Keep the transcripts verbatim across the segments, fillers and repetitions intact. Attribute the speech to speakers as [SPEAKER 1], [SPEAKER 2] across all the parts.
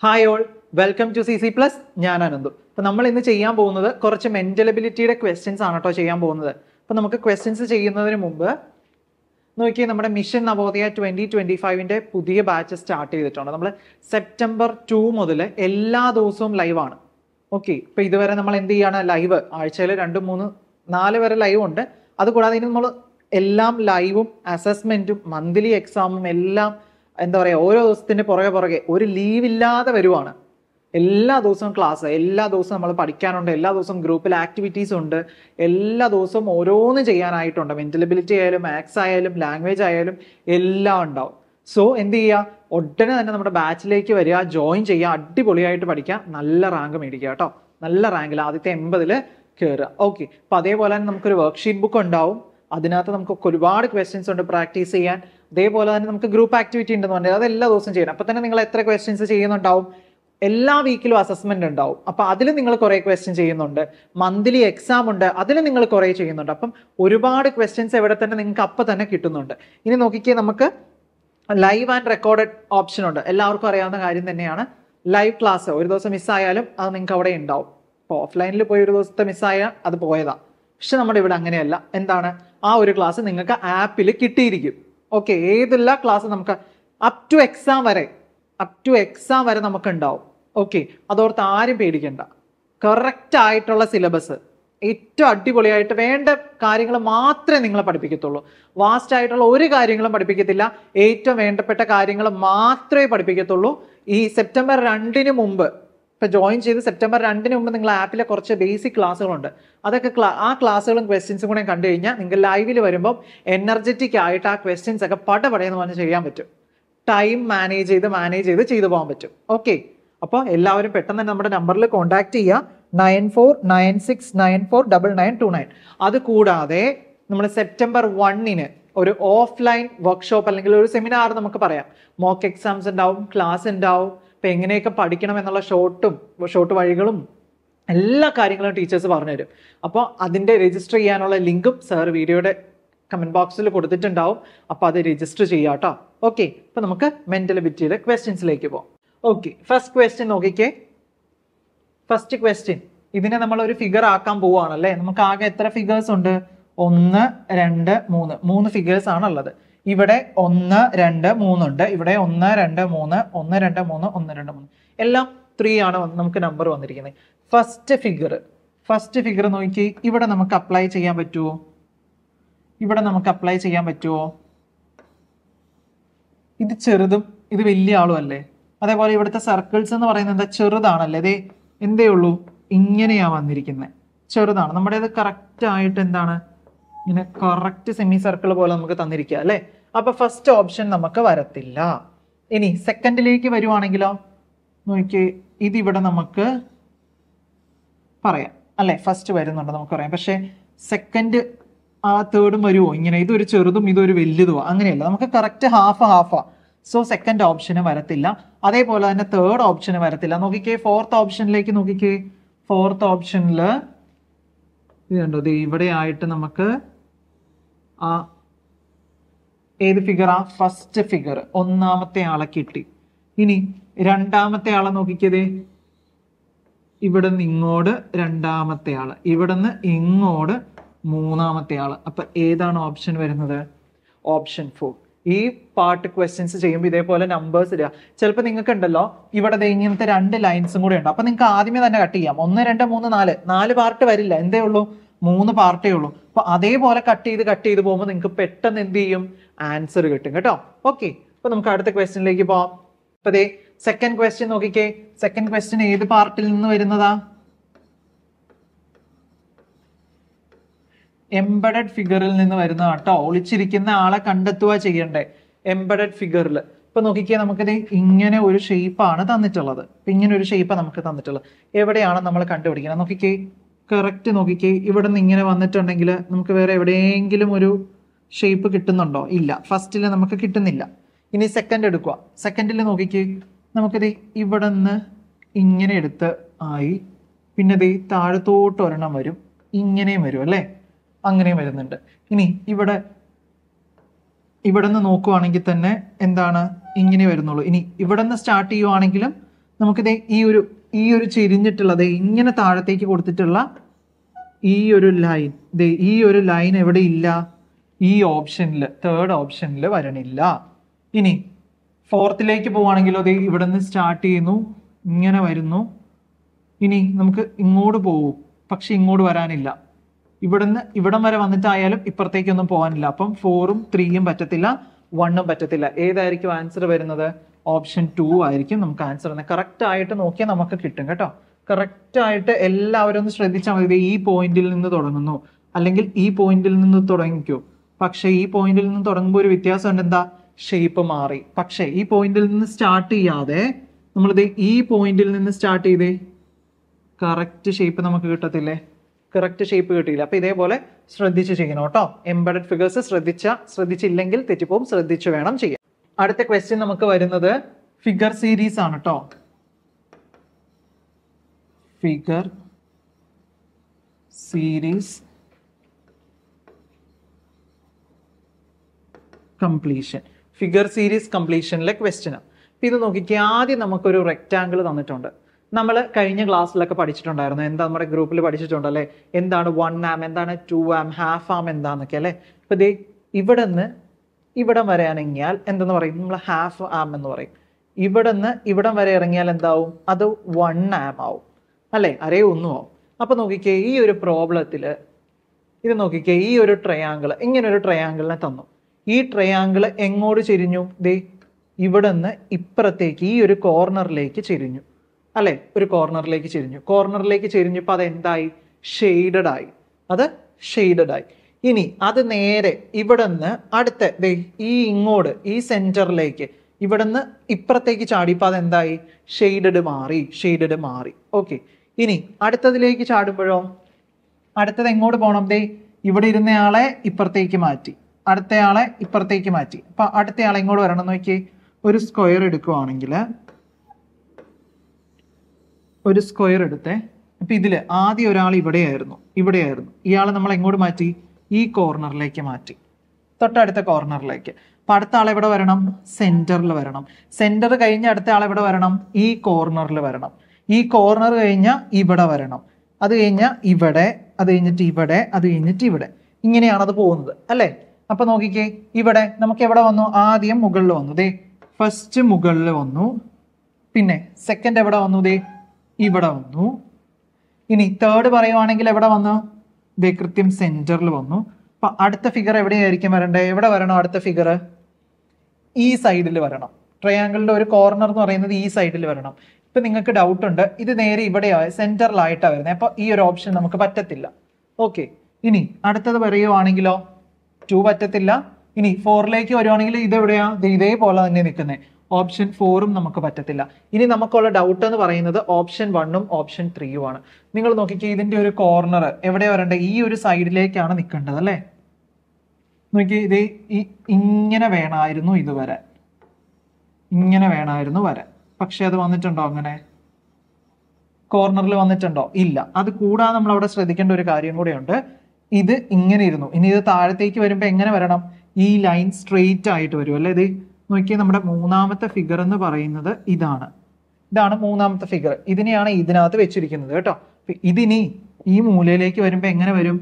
[SPEAKER 1] Hi all, welcome to C C plus. ഞാൻ അനന്തു. അപ്പോൾ നമ്മൾ ഇന്ന് ചെയ്യാൻ പോകുന്നത് കുറച്ച് മെൻ്റൽ എബിലിറ്റിയുടെ ക്വസ്റ്റ്യൻസ് ആണ് കേട്ടോ ചെയ്യാൻ പോകുന്നത്. അപ്പോൾ നമുക്ക് ക്വസ്റ്റ്യൻസ് ചെയ്യുന്നതിന് മുമ്പ് നോക്കിയാൽ നമ്മുടെ മിഷൻ നവോദയ ട്വൻറ്റി ട്വൻറ്റി ഫൈവിൻ്റെ പുതിയ ബാച്ച് സ്റ്റാർട്ട് ചെയ്തിട്ടുണ്ട്. നമ്മൾ സെപ്റ്റംബർ ടു മുതൽ എല്ലാ ദിവസവും ലൈവാണ്. ഓക്കെ, ഇപ്പോൾ ഇതുവരെ നമ്മൾ എന്ത് ചെയ്യാണ്, ലൈവ് ആഴ്ചയിൽ രണ്ട് മൂന്ന് നാല് വരെ ലൈവ് ഉണ്ട്. അതുകൂടാതെ ഇനി നമ്മൾ എല്ലാം ലൈവും അസസ്മെൻറ്റും മന്ത്ലി എക്സാമും എല്ലാം എന്താ പറയുക, ഓരോ ദിവസത്തിൻ്റെ പുറകെ പുറകെ ഒരു ലീവ് ഇല്ലാതെ വരുവാണ്. എല്ലാ ദിവസവും ക്ലാസ്, എല്ലാ ദിവസവും നമ്മൾ പഠിക്കാനുണ്ട്, എല്ലാ ദിവസവും ഗ്രൂപ്പിൽ ആക്ടിവിറ്റീസ് ഉണ്ട്, എല്ലാ ദിവസവും ഓരോന്ന് ചെയ്യാനായിട്ടുണ്ട്. മെൻ്റൽ എബിലിറ്റി ആയാലും മാത്സ് ആയാലും ലാംഗ്വേജ് ആയാലും എല്ലാം ഉണ്ടാവും. സോ എന്ത് ചെയ്യുക, ഉടനെ തന്നെ നമ്മുടെ ബാച്ചിലേക്ക് വരിക, ജോയിൻ ചെയ്യുക, അടിപൊളിയായിട്ട് പഠിക്കുക, നല്ല റാങ്ക് മേടിക്കുക കേട്ടോ. നല്ല റാങ്കിൽ ആദ്യത്തെ എൺപതിൽ കയറുക. ഓക്കെ, അപ്പോൾ അതേപോലെ തന്നെ നമുക്കൊരു വർക്ക്ഷീറ്റ് ബുക്ക് ഉണ്ടാവും. അതിനകത്ത് നമുക്ക് ഒരുപാട് ക്വസ്റ്റ്യൻസ് ഉണ്ട് പ്രാക്ടീസ് ചെയ്യാൻ. അതേപോലെ തന്നെ നമുക്ക് ഗ്രൂപ്പ് ആക്ടിവിറ്റി ഉണ്ടെന്ന് പറഞ്ഞാൽ അത് എല്ലാ ദിവസവും ചെയ്യണം. അപ്പോൾ തന്നെ നിങ്ങൾ എത്ര ക്വസ്റ്റ്യൻസ് ചെയ്യുന്നുണ്ടാവും, എല്ലാ വീക്കിലും അസസ്മെന്റ് ഉണ്ടാവും. അപ്പോൾ അതിൽ നിങ്ങൾ കുറേ ക്വസ്റ്റ്യൻ ചെയ്യുന്നുണ്ട്. മന്ത്ലി എക്സാം ഉണ്ട്, അതിൽ നിങ്ങൾ കുറേ ചെയ്യുന്നുണ്ട്. അപ്പം ഒരുപാട് ക്വസ്റ്റ്യൻസ് എവിടെ തന്നെ നിങ്ങൾക്ക് അപ്പം തന്നെ കിട്ടുന്നുണ്ട്. ഇനി നോക്കിക്കേ, നമുക്ക് ലൈവ് ആൻഡ് റെക്കോർഡഡ് ഓപ്ഷൻ ഉണ്ട്. എല്ലാവർക്കും അറിയാവുന്ന കാര്യം തന്നെയാണ്. ലൈവ് ക്ലാസ് ഒരു ദിവസം മിസ്സായാലും അത് നിങ്ങൾക്ക് അവിടെ ഉണ്ടാവും. ഇപ്പോൾ ഓഫ്ലൈനിൽ പോയി ഒരു ദിവസത്തെ മിസ്സായാൽ അത് പോയതാണ്. പക്ഷെ നമ്മുടെ ഇവിടെ അങ്ങനെയല്ല. എന്താണ്, ആ ഒരു ക്ലാസ് നിങ്ങൾക്ക് ആപ്പിൽ കിട്ടിയിരിക്കും. ഓക്കെ, ഏതെല്ലാ ക്ലാസ് നമുക്ക് അപ് ടു എക്സാം വരെ അപ് ടു എക്സാം വരെ നമുക്ക് ഉണ്ടാവും. ഓക്കെ, അതോർത്ത് ആരും പേടിക്കണ്ട. കറക്റ്റ് ആയിട്ടുള്ള സിലബസ്, ഏറ്റവും അടിപൊളിയായിട്ട് വേണ്ട കാര്യങ്ങൾ മാത്രമേ നിങ്ങളെ പഠിപ്പിക്കത്തുള്ളൂ. വാസ്റ്റ് ആയിട്ടുള്ള ഒരു കാര്യങ്ങളും പഠിപ്പിക്കത്തില്ല. ഏറ്റവും വേണ്ടപ്പെട്ട കാര്യങ്ങൾ മാത്രമേ പഠിപ്പിക്കത്തുള്ളൂ. ഈ സെപ്റ്റംബർ രണ്ടിന് മുമ്പ് ഇപ്പം ജോയിൻ ചെയ്ത് സെപ്റ്റംബർ രണ്ടിന് മുമ്പ് നിങ്ങൾ ആപ്പിലെ കുറച്ച് ബേസിക് ക്ലാസ്സുകളുണ്ട്. അതൊക്കെ ക്ലാ ആ ക്ലാസ്സുകളും ക്വസ്റ്റ്യൻസും കൂടെ കണ്ടു കഴിഞ്ഞാൽ നിങ്ങൾ ലൈവിൽ വരുമ്പോൾ എനർജറ്റിക് ആയിട്ട് ആ ക്വസ്റ്റ്യൻസ് ഒക്കെ പടപടയെന്ന് പറഞ്ഞ് ചെയ്യാൻ പറ്റും. ടൈം മാനേജ് ചെയ്ത് മാനേജ് ചെയ്ത് ചെയ്തു പോകാൻ പറ്റും. ഓക്കെ, അപ്പോൾ എല്ലാവരും പെട്ടെന്ന് തന്നെ നമ്മുടെ നമ്പറിൽ കോൺടാക്ട് ചെയ്യുക. Nine four nine six nine four double nine two nine. അത് കൂടാതെ നമ്മൾ സെപ്റ്റംബർ വണ്ണിന് ഒരു ഓഫ്ലൈൻ വർക്ക്ഷോപ്പ് അല്ലെങ്കിൽ ഒരു സെമിനാർ നമുക്ക് പറയാം. മോക്ക് എക്സാംസ് ഉണ്ടാവും, ക്ലാസ് ഉണ്ടാവും. ഇപ്പം എങ്ങനെയൊക്കെ പഠിക്കണം എന്നുള്ള ഷോർട്ടും ഷോർട്ട് വഴികളും എല്ലാ കാര്യങ്ങളും ടീച്ചേഴ്സ് പറഞ്ഞുതരും. അപ്പോൾ അതിൻ്റെ രജിസ്റ്റർ ചെയ്യാനുള്ള ലിങ്കും സാർ വീഡിയോയുടെ കമൻറ്റ് ബോക്സിൽ കൊടുത്തിട്ടുണ്ടാവും. അപ്പോൾ അത് രജിസ്റ്റർ ചെയ്യാം കേട്ടോ. ഓക്കെ, അപ്പോൾ നമുക്ക് മെൻ്റൽ എബിലിറ്റിയുടെ ക്വസ്റ്റ്യൻസിലേക്ക് പോകാം. ഓക്കെ, ഫസ്റ്റ് ക്വസ്റ്റ്യൻ നോക്കിക്കേ. ഫസ്റ്റ് ക്വസ്റ്റ്യൻ, ഇതിനെ നമ്മൾ ഒരു ഫിഗർ ആക്കാൻ പോവുകയാണല്ലേ. നമുക്ക് ആകെ എത്ര ഫിഗേഴ്സ് ഉണ്ട്? ഒന്ന് രണ്ട് മൂന്ന് മൂന്ന് ഫിഗേഴ്സ് ആണുള്ളത്. ഇവിടെ ഒന്ന് രണ്ട് മൂന്നുണ്ട്. ഇവിടെ ഒന്ന് രണ്ട് മൂന്ന് ഒന്ന് രണ്ട് മൂന്ന് ഒന്ന് രണ്ട് മൂന്ന് എല്ലാം ത്രീ ആണ് നമുക്ക് നമ്പർ വന്നിരിക്കുന്നത്. ഫസ്റ്റ് ഫിഗർ ഫസ്റ്റ് ഫിഗർ നോക്കി, ഇവിടെ നമുക്ക് അപ്ലൈ ചെയ്യാൻ പറ്റുമോ? ഇവിടെ നമുക്ക് അപ്ലൈ ചെയ്യാൻ പറ്റുമോ? ഇത് ചെറുതും ഇത് വലിയ ആളും അല്ലേ. അതേപോലെ ഇവിടുത്തെ സർക്കിൾസ് എന്ന് പറയുന്നത് എന്താ, ചെറുതാണല്ലേ. ഇതേ എന്തേ ഉള്ളൂ, ഇങ്ങനെയാ വന്നിരിക്കുന്നത്, ചെറുതാണ്. നമ്മുടെ ഇത് കറക്റ്റ് ആയിട്ട് എന്താണ്, ഇങ്ങനെ കറക്റ്റ് സെമി സർക്കിൾ പോലെ നമുക്ക് തന്നിരിക്കുക അല്ലേ. അപ്പൊ ഫസ്റ്റ് ഓപ്ഷൻ നമുക്ക് വരത്തില്ല. ഇനി സെക്കൻഡിലേക്ക് വരുവാണെങ്കിലോ നോക്കി, ഇതിവിടെ നമുക്ക് പറയാം അല്ലെ, ഫസ്റ്റ് വരുന്നുണ്ട് നമുക്ക് പറയാം. പക്ഷെ സെക്കൻഡ് ആ തേർഡും വരുമോ ഇങ്ങനെ, ഇതൊരു ചെറുതും ഇതൊരു വലുതുമോ? അങ്ങനെയല്ല, നമുക്ക് കറക്റ്റ് ഹാഫ് ഹാഫാ. സോ സെക്കൻഡ് ഓപ്ഷന് വരത്തില്ല. അതേപോലെ തന്നെ തേർഡ് ഓപ്ഷന് വരത്തില്ല. നോക്കിക്കേ, ഫോർത്ത് ഓപ്ഷനിലേക്ക് നോക്കിക്കേ. ഫോർത്ത് ഓപ്ഷനിൽ ഇതുണ്ടോ, ഇത് ഇവിടെ ആയിട്ട് നമുക്ക് ആ ഏത് ഫിഗറാ, ഫസ്റ്റ് ഫിഗർ ഒന്നാമത്തെ ആളെ കിട്ടി. ഇനി രണ്ടാമത്തെ ആളെ നോക്കിക്കതേ, ഇവിടെ നിന്ന് ഇങ്ങോട്ട് രണ്ടാമത്തെ ആള്, ഇവിടെ നിന്ന് ഇങ്ങോട്ട് മൂന്നാമത്തെ ആള്. അപ്പൊ ഏതാണ് ഓപ്ഷൻ വരുന്നത്? Option four. ഈ പാർട്ട് ക്വസ്റ്റ്യൻസ് ചെയ്യുമ്പോൾ ഇതേപോലെ നമ്പേഴ്സ് ഇടുക. ചിലപ്പോൾ നിങ്ങൾക്ക് ഉണ്ടല്ലോ ഇവിടെ ഇങ്ങനത്തെ രണ്ട് ലൈൻസും കൂടെ ഉണ്ട്. അപ്പൊ നിങ്ങൾക്ക് ആദ്യമേ തന്നെ കട്ട് ചെയ്യാം. ഒന്ന് രണ്ട് മൂന്ന് നാല് നാല് പാർട്ട് വരില്ല, എന്തേ ഉള്ളൂ, മൂന്ന് പാർട്ടേ ഉള്ളൂ. അപ്പൊ അതേപോലെ കട്ട് ചെയ്ത് കട്ട് ചെയ്ത് പോകുമ്പോൾ നിങ്ങൾക്ക് പെട്ടെന്ന് എന്ത് ചെയ്യും, ആൻസർ കിട്ടും കേട്ടോ. ഓക്കെ, അപ്പൊ നമുക്ക് അടുത്ത ക്വസ്റ്റ്യനിലേക്ക് പോവാം. അപ്പൊ ദേ സെക്കൻഡ് ക്വസ്റ്റ്യൻ നോക്കിക്കേ. സെക്കൻഡ് ക്വസ്റ്റ്യൻ ഏത് പാർട്ടിൽ നിന്ന് വരുന്നതാ? എംബഡഡ് ഫിഗറിൽ നിന്ന് വരുന്നതാ കേട്ടോ. ഒളിച്ചിരിക്കുന്ന ആളെ കണ്ടെത്തുക ചെയ്യണ്ടേ എംബഡഡ് ഫിഗറിൽ. ഇപ്പൊ നോക്കിക്കേ, നമുക്കിത് ഇങ്ങനെ ഒരു ഷേപ്പാണ് തന്നിട്ടുള്ളത്. ഇപ്പൊ ഇങ്ങനെ ഒരു ഷേപ്പാണ് നമുക്ക് തന്നിട്ടുള്ളത്. എവിടെയാണ് നമ്മൾ കണ്ടുപിടിക്കുന്നത്? നോക്കിക്കേ, കറക്റ്റ് നോക്കിക്കേ. ഇവിടെ നിന്ന് ഇങ്ങനെ വന്നിട്ടുണ്ടെങ്കിൽ നമുക്ക് വേറെ എവിടെയെങ്കിലും ഒരു ഷേപ്പ് കിട്ടുന്നുണ്ടോ? ഇല്ല, ഫസ്റ്റിൽ നമുക്ക് കിട്ടുന്നില്ല. ഇനി സെക്കൻഡ് എടുക്കുക. സെക്കൻഡിൽ നോക്കിക്കേ, നമുക്കിത് ഇവിടെ നിന്ന് ഇങ്ങനെ എടുത്ത് ആയി, പിന്നെ ഇത് താഴത്തോട്ട് ഒരെണ്ണം വരും, ഇങ്ങനെയും വരും അല്ലേ, അങ്ങനെയും വരുന്നുണ്ട്. ഇനി ഇവിടെ ഇവിടെ നിന്ന് നോക്കുവാണെങ്കിൽ തന്നെ എന്താണ്, ഇങ്ങനെ വരുന്നുള്ളൂ. ഇനി ഇവിടെ നിന്ന് സ്റ്റാർട്ട് ചെയ്യുവാണെങ്കിലും നമുക്കിത് ഈ ഒരു ഈ ഒരു ചെരിഞ്ഞിട്ടുള്ളത് ഇങ്ങനെ താഴത്തേക്ക് കൊടുത്തിട്ടുള്ള ഈ ഒരു ലൈൻ ദേ ഈ ഒരു ലൈൻ എവിടെ ഇല്ല, ഈ ഓപ്ഷനിൽ തേർഡ് ഓപ്ഷനിൽ വരണില്ല. ഇനി ഫോർത്തിലേക്ക് പോവുകയാണെങ്കിലോ ദേ ഇവിടെ നിന്ന് സ്റ്റാർട്ട് ചെയ്യുന്നു, ഇങ്ങനെ വരുന്നു. ഇനി നമുക്ക് ഇങ്ങോട്ട് പോകും, പക്ഷെ ഇങ്ങോട്ട് വരാനില്ല. ഇവിടുന്ന് ഇവിടം വരെ വന്നിട്ടായാലും ഇപ്പുറത്തേക്കൊന്നും പോകാനില്ല. അപ്പം ഫോറും ത്രീയും പറ്റത്തില്ല, വണ്ണും പറ്റത്തില്ല. ഏതായിരിക്കും ആൻസർ വരുന്നത്? ഓപ്ഷൻ ടു ആയിരിക്കും നമുക്ക് ആൻസർ വരുന്നത്. കറക്റ്റ് ആയിട്ട് നോക്കിയാൽ നമുക്ക് കിട്ടും കേട്ടോ. കറക്റ്റ് ആയിട്ട് എല്ലാവരും ഒന്ന് ശ്രദ്ധിച്ചാൽ മതി. ഈ പോയിന്റിൽ നിന്ന് തുടങ്ങുന്നു, അല്ലെങ്കിൽ ഈ പോയിന്റിൽ നിന്ന് തുടങ്ങിക്കോ. പക്ഷെ ഈ പോയിന്റിൽ നിന്ന് തുടങ്ങുമ്പോൾ ഒരു വ്യത്യാസം ഉണ്ട്. എന്താ? ഷേപ്പ് മാറി. പക്ഷെ ഈ പോയിന്റിൽ നിന്ന് സ്റ്റാർട്ട് ചെയ്യാതെ നമ്മളിത് ഈ പോയിന്റിൽ നിന്ന് സ്റ്റാർട്ട് ചെയ്തേ, കറക്റ്റ് ഷേപ്പ് നമുക്ക് കിട്ടത്തില്ലേ? കറക്റ്റ് ഷേപ്പ് കിട്ടിയില്ല. അപ്പൊ ഇതേപോലെ ശ്രദ്ധിച്ച് ചെയ്യണം കേട്ടോ. എംബഡഡ് ഫിഗേഴ്സ് ശ്രദ്ധിച്ച ശ്രദ്ധിച്ചില്ലെങ്കിൽ തെറ്റിപ്പോവും, ശ്രദ്ധിച്ചു വേണം ചെയ്യാൻ. അടുത്ത ക്വസ്റ്റ്യൻ നമുക്ക് വരുന്നത് ഫിഗർ സീരീസ് ആണ് കേട്ടോ. Figure series completion. Figure series കംപ്ലീഷനിലെ ക്വസ്റ്റ്യൻ. അപ്പൊ ഇത് നോക്കിക്കേ, ആദ്യം നമുക്കൊരു റെക്റ്റാങ്കിൾ തന്നിട്ടുണ്ട്. നമ്മൾ കഴിഞ്ഞ ക്ലാസ്സിലൊക്കെ പഠിച്ചിട്ടുണ്ടായിരുന്നു. എന്താ നമ്മുടെ ഗ്രൂപ്പിൽ പഠിച്ചിട്ടുണ്ടല്ലേ, എന്താണ് വൺ ആം, എന്താണ് ടു ആം, ഹാഫ് ആം എന്താന്നൊക്കെ അല്ലേ. അപ്പൊ ദേ ഇവിടെ നിന്ന് ഇവിടം വരെ ഇറങ്ങിയാൽ എന്തെന്ന് പറയും? നമ്മൾ ഹാഫ് ആം എന്ന് പറയും. ഇവിടെ നിന്ന് ഇവിടം വരെ ഇറങ്ങിയാൽ എന്താവും? അത് വൺ ആം ആവും അല്ലേ, അരേ ഒന്നും ആവും. അപ്പൊ നോക്കിക്കേ, ഈ ഒരു പ്രോബ്ലത്തില് ഇത് നോക്കിക്കേ, ഈ ഒരു ട്രയാങ്കിൾ, ഇങ്ങനെ ഒരു ട്രയാങ്കിളിനെ തന്നു. ഈ ട്രയാങ്കിൾ എങ്ങോട്ട് ചെരിഞ്ഞു? ദേ ഇവിടെ നിന്ന് ഇപ്പുറത്തേക്ക് ഈ ഒരു കോർണറിലേക്ക് ചെരിഞ്ഞു അല്ലെ, ഒരു കോർണറിലേക്ക് ചെരിഞ്ഞു. കോർണറിലേക്ക് ചെരിഞ്ഞപ്പോൾ അത് എന്തായി? ഷെയ്ഡഡ് ആയി. അത് ഷെയ്ഡഡ് ആയി. ഇനി അത് നേരെ ഇവിടെ നിന്ന് അടുത്ത ദേ ഈ ഇങ്ങോട്ട് ഈ സെന്ററിലേക്ക് ഇവിടെ നിന്ന് ഇപ്പുറത്തേക്ക് ചാടിയപ്പോൾ അത് എന്തായി? ഷെയ്ഡഡ് മാറി, ഷെയ്ഡഡ് മാറി. ഓക്കെ. ഇനി അടുത്തതിലേക്ക് ചാടുമ്പോഴോ, അടുത്തത് എങ്ങോട്ട് പോകണം? ദേ ഇവിടെ ഇരുന്നയാളെ ഇപ്പുറത്തേക്ക് മാറ്റി, അടുത്തയാളെ ഇപ്പുറത്തേക്ക് മാറ്റി. അപ്പൊ അടുത്തയാളെ എങ്ങോട്ട് വരണം നോക്കി. ഒരു സ്ക്വയർ എടുക്കുവാണെങ്കിൽ ഒരു സ്ക്വയർ എടുത്തേ. അപ്പൊ ഇതില് ആദ്യം ഒരാൾ ഇവിടെയായിരുന്നു, ഇവിടെയായിരുന്നു. ഇയാളെ നമ്മൾ എങ്ങോട്ട് മാറ്റി? ഈ കോർണറിലേക്ക് മാറ്റി, തൊട്ടടുത്ത കോർണറിലേക്ക്. അപ്പൊ അടുത്ത ആൾ എവിടെ വരണം? സെന്ററിൽ വരണം. സെന്റർ കഴിഞ്ഞ അടുത്ത ആൾ എവിടെ വരണം? ഈ കോർണറിൽ വരണം. ഈ കോർണർ കഴിഞ്ഞ ഇവിടെ വരണം. അത് കഴിഞ്ഞ ഇവിടെ, അത് കഴിഞ്ഞിട്ട് ഇവിടെ, അത് കഴിഞ്ഞിട്ട് ഇവിടെ. ഇങ്ങനെയാണ് അത് പോകുന്നത് അല്ലേ. അപ്പൊ നോക്കിക്കേ, ഇവിടെ നമുക്ക് എവിടെ വന്നു? ആദ്യം മുകളിൽ വന്നു. ദേ ഫസ്റ്റ് മുകളിൽ വന്നു. പിന്നെ സെക്കൻഡ് എവിടെ വന്നു? ദേ ഇവിടെ വന്നു. ഇനി തേർഡ് പറയുവാണെങ്കിൽ എവിടെ വന്നു? ദേ കൃത്യം സെന്ററിൽ വന്നു. അപ്പൊ അടുത്ത ഫിഗർ എവിടെയായിരിക്കും വരണ്ടേ? എവിടെ വരണം അടുത്ത ഫിഗർ? ഈ സൈഡിൽ വരണം. ട്രയാങ്കിളിന്റെ ഒരു കോർണർ എന്ന് പറയുന്നത് ഈ സൈഡിൽ വരണം. ഇപ്പൊ നിങ്ങൾക്ക് ഡൗട്ട് ഉണ്ട്, ഇത് നേരെ ഇവിടെ സെന്ററിലായിട്ടാണ് വരുന്നത്. അപ്പൊ ഈ ഒരു ഓപ്ഷൻ നമുക്ക് പറ്റത്തില്ല. ഓക്കെ. ഇനി അടുത്തത് പറയുവാണെങ്കിലോ ടു പറ്റത്തില്ല. ഇനി ഫോറിലേക്ക് വരുവാണെങ്കിൽ ഇത് എവിടെയാ? ഇതേപോലെ തന്നെ നിൽക്കുന്നത്. ഓപ്ഷൻ ഫോറും നമുക്ക് പറ്റത്തില്ല. ഇനി നമുക്കുള്ള ഡൗട്ട് എന്ന് പറയുന്നത് ഓപ്ഷൻ വണ്ണും ഓപ്ഷൻ ത്രീയും ആണ്. നിങ്ങൾ നോക്കിക്കേ, ഇതിന്റെ ഒരു കോർണർ എവിടെ വരണ്ടേ? ഈ ഒരു സൈഡിലേക്കാണ് നിൽക്കേണ്ടത് അല്ലേ. നോക്കി, ഇത് ഇങ്ങനെ വേണമായിരുന്നു ഇത് വരാൻ, ഇങ്ങനെ വേണമായിരുന്നു വരാൻ. പക്ഷെ അത് വന്നിട്ടുണ്ടോ? അങ്ങനെ കോർണറിൽ വന്നിട്ടുണ്ടോ? ഇല്ല. അത് കൂടാതെ നമ്മൾ അവിടെ ശ്രദ്ധിക്കേണ്ട ഒരു കാര്യം കൂടെയുണ്ട്. ഇത് ഇങ്ങനെ ഇരുന്നു. ഇനി ഇത് താഴത്തേക്ക് വരുമ്പോൾ എങ്ങനെ വരണം? ഈ ലൈൻ സ്ട്രെയിറ്റ് ആയിട്ട് വരും അല്ലേ. ഇത് നോക്കിയാൽ നമ്മുടെ മൂന്നാമത്തെ ഫിഗർ എന്ന് പറയുന്നത് ഇതാണ്. ഇതാണ് മൂന്നാമത്തെ ഫിഗർ. ഇതിനെയാണ് ഇതിനകത്ത് വെച്ചിരിക്കുന്നത് കേട്ടോ. ഇതിനി ഈ മൂലയിലേക്ക് വരുമ്പോൾ എങ്ങനെ വരും?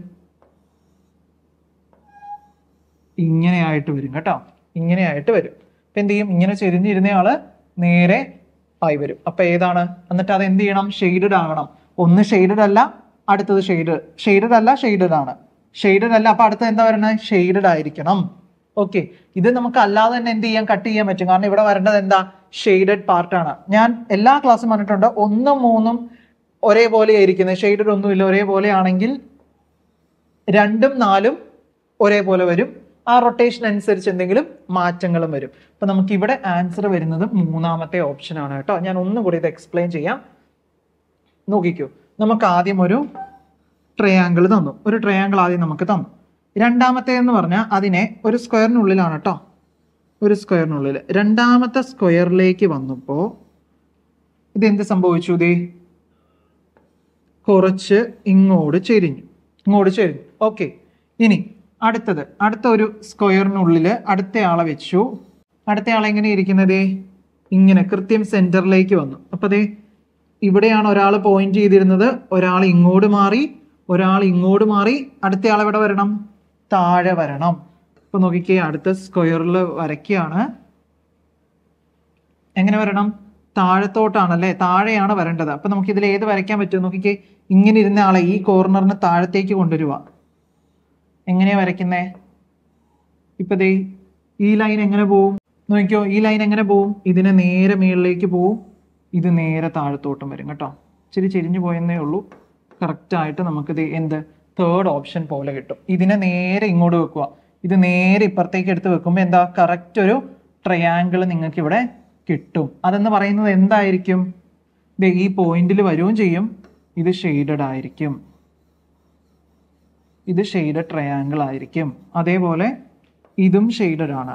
[SPEAKER 1] ഇങ്ങനെയായിട്ട് വരും കേട്ടോ. ഇങ്ങനെയായിട്ട് വരും. അപ്പൊ എന്ത് ചെയ്യും? ഇങ്ങനെ ചെരിഞ്ഞിരുന്നയാള് നേരെ ആയി വരും. അപ്പൊ ഏതാണ്? എന്നിട്ട് അത് എന്ത് ചെയ്യണം? ഷെയ്ഡഡ് ആകണം. ഒന്ന് ഷെയ്ഡഡ് അല്ല, അടുത്തത് ഷെയ്ഡ് ഷെയ്ഡഡ് അല്ല, ഷെയ്ഡഡ് ആണ്. ഷെയ്ഡഡ് അല്ല, അപ്പൊ അടുത്തത് എന്താ പറയുന്നത്? ഷെയ്ഡഡ് ആയിരിക്കണം. ഓക്കെ. ഇത് നമുക്ക് അല്ലാതെ തന്നെ എന്ത് ചെയ്യാൻ? കട്ട് ചെയ്യാൻ പറ്റും. കാരണം ഇവിടെ വരേണ്ടത് എന്താ? ഷെയ്ഡഡ് പാർട്ടാണ്. ഞാൻ എല്ലാ ക്ലാസ്സും പറഞ്ഞിട്ടുണ്ട്, ഒന്നും മൂന്നും ഒരേപോലെ ആയിരിക്കുന്നത്. ഷെയ്ഡഡ് ഒന്നുമില്ല, ഒരേപോലെ ആണെങ്കിൽ രണ്ടും നാലും ഒരേപോലെ വരും. ആ റൊട്ടേഷൻ അനുസരിച്ച് എന്തെങ്കിലും മാറ്റങ്ങളും വരും. അപ്പൊ നമുക്ക് ഇവിടെ ആൻസർ വരുന്നത് മൂന്നാമത്തെ ഓപ്ഷൻ ആണ് കേട്ടോ. ഞാൻ ഒന്നുകൂടി ഇത് എക്സ്പ്ലെയിൻ ചെയ്യാം. നോക്കിക്കോ, നമുക്ക് ആദ്യം ഒരു ട്രയാങ്കിൾ തന്നു. ഒരു ട്രയാങ്കിൾ ആദ്യം നമുക്ക് തന്നു. രണ്ടാമത്തെ എന്ന് പറഞ്ഞാൽ അതിനെ ഒരു സ്ക്വയറിനുള്ളിലാണ് കേട്ടോ, ഒരു സ്ക്വയറിനുള്ളിൽ. രണ്ടാമത്തെ സ്ക്വയറിലേക്ക് വന്നപ്പോൾ ഇതെന്ത് സംഭവിച്ചു? ദേ കുറച്ച് ഇങ്ങോട്ട് ചെരിഞ്ഞു, ഇങ്ങോട്ട് ചെരിഞ്ഞു. ഓക്കെ. ഇനി അടുത്തത്, അടുത്ത ഒരു സ്ക്വയറിനുള്ളിൽ അടുത്ത ആളെ വെച്ചു. അടുത്ത ആളെ എങ്ങനെ ഇരിക്കുന്നത്? ഇങ്ങനെ കൃത്യം സെന്ററിലേക്ക് വന്നു. അപ്പൊ അതെ ഇവിടെയാണ് ഒരാൾ പോയിന്റ് ചെയ്തിരുന്നത്, ഒരാൾ ഇങ്ങോട്ട് മാറി, ഒരാൾ ഇങ്ങോട്ട് മാറി, അടുത്ത ആൾ എവിടെ വരണം? താഴെ വരണം. അപ്പൊ നോക്കിക്കേ, അടുത്ത സ്ക്വയറിൽ വരയ്ക്കുകയാണ്. എങ്ങനെ വരണം? താഴത്തോട്ടാണല്ലേ, താഴെയാണ് വരേണ്ടത്. അപ്പൊ നമുക്ക് ഇതിൽ ഏത് വരയ്ക്കാൻ പറ്റും? നോക്കിക്കേ, ഇങ്ങനെ ഇരുന്ന ആളെ ഈ കോർണറിന് താഴത്തേക്ക് കൊണ്ടുവരുക. എങ്ങനെയാ വരയ്ക്കുന്നേ? ഇപ്പൊ ദേ ഈ ലൈൻ എങ്ങനെ പോവും? നോക്കിക്കോ, ഈ ലൈൻ എങ്ങനെ പോവും? ഇതിനെ നേരെ മുകളിലേക്ക് പോവും, ഇത് നേരെ താഴത്തോട്ടും വരും കേട്ടോ. ഇച്ചിരി ചെരിഞ്ഞു പോയെന്നേ ഉള്ളൂ. കറക്റ്റ് ആയിട്ട് നമുക്ക് ഇത് എന്ത് തേർഡ് ഓപ്ഷൻ പോലെ കിട്ടും. ഇതിനെ നേരെ ഇങ്ങോട്ട് വെക്കുക, ഇത് നേരെ ഇപ്പുറത്തേക്ക് എടുത്ത് വെക്കുമ്പോൾ എന്താ കറക്റ്റ് ഒരു ട്രയാങ്കിൾ നിങ്ങൾക്ക് ഇവിടെ കിട്ടും. അതെന്ന് പറയുന്നത് എന്തായിരിക്കും? ഈ പോയിന്റിൽ വരികയും ചെയ്യും, ഇത് ഷെയ്ഡഡ് ആയിരിക്കും, ഇത് ഷെയ്ഡഡ് ട്രയാങ്കിൾ ആയിരിക്കും. അതേപോലെ ഇതും ഷെയ്ഡഡ് ആണ്.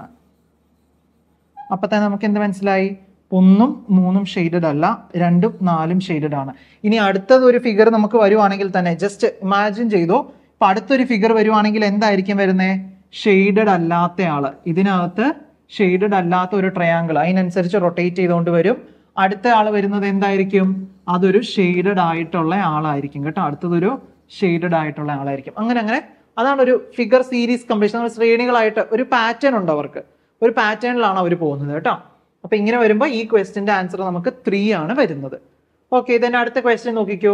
[SPEAKER 1] അപ്പൊ തന്നെ നമുക്ക് എന്ത് മനസ്സിലായി? ഒന്നും മൂന്നും ഷെയ്ഡഡ് അല്ല, രണ്ടും നാലും ഷെയ്ഡഡ് ആണ്. ഇനി അടുത്തത് ഒരു ഫിഗർ നമുക്ക് വരുവാണെങ്കിൽ തന്നെ ജസ്റ്റ് ഇമാജിൻ ചെയ്തോ, ഇപ്പൊ അടുത്തൊരു ഫിഗർ വരുവാണെങ്കിൽ എന്തായിരിക്കും വരുന്നേ? ഷെയ്ഡഡ് അല്ലാത്ത ആള്, ഇതിനകത്ത് ഷെയ്ഡഡ് അല്ലാത്ത ഒരു ട്രയാങ്കിൾ, അതിനനുസരിച്ച് റൊട്ടേറ്റ് ചെയ്തുകൊണ്ട് വരും. അടുത്ത ആള് വരുന്നത് എന്തായിരിക്കും? അതൊരു ഷെയ്ഡഡ് ആയിട്ടുള്ള ആളായിരിക്കും കേട്ടോ. അടുത്തതൊരു ഷെയ്ഡഡ് ആയിട്ടുള്ള ആളായിരിക്കും. അങ്ങനെ അങ്ങനെ അതാണ് ഒരു ഫിഗർ സീരീസ് കംപ്ലീഷൻ. ശ്രേണികളായിട്ട് ഒരു പാറ്റേൺ ഉണ്ട് അവർക്ക്, ഒരു പാറ്റേണിലാണ് അവർ പോകുന്നത് കേട്ടോ. അപ്പൊ ഇങ്ങനെ വരുമ്പോൾ ഈ ക്വസ്റ്റിന്റെ ആൻസർ നമുക്ക് ത്രീ ആണ് വരുന്നത്. ഓക്കെ, ഇതിന്റെ അടുത്ത ക്വസ്റ്റ്യൻ നോക്കിക്കോ.